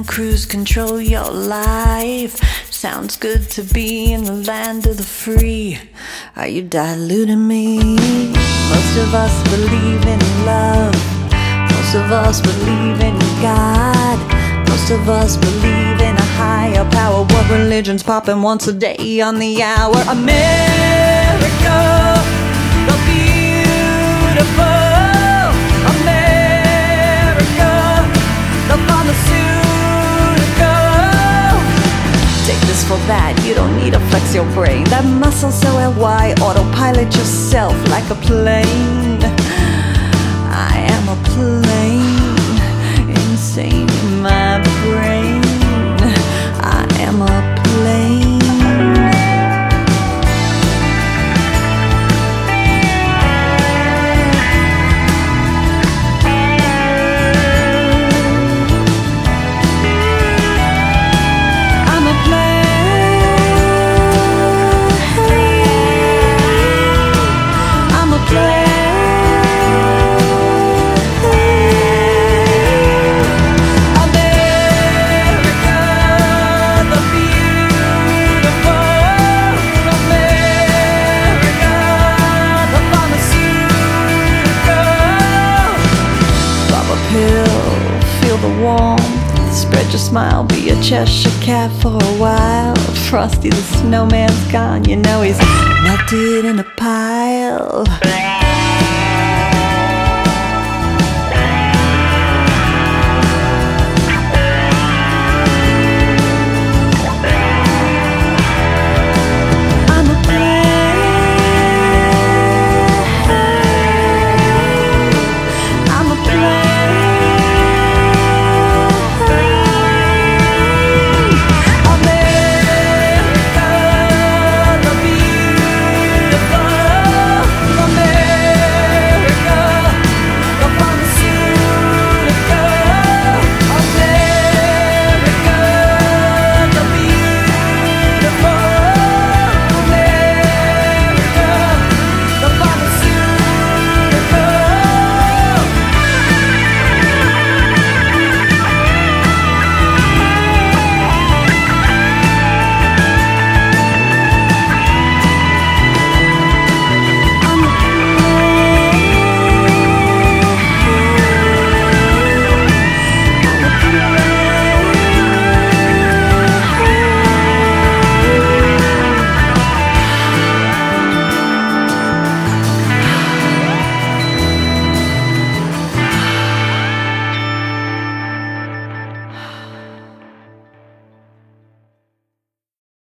and cruise control your life. Sounds good to be in the land of the free. Are you diluting me? Most of us believe in love. Most of us believe in God. Most of us believe in a higher power. What religion's popping once a day on the hour? America, the beautiful. America, the pharmaceutical. Take this for that, you don't need to flex your brain. That muscle so LY, autopilot yourself like a plane. I am a plane, insane in my brain. I am a plane. I'm a plane. I'm a plane. Feel the warmth, spread your smile, be a Cheshire cat for a while. Frosty the snowman's gone, you know he's melted in a pile.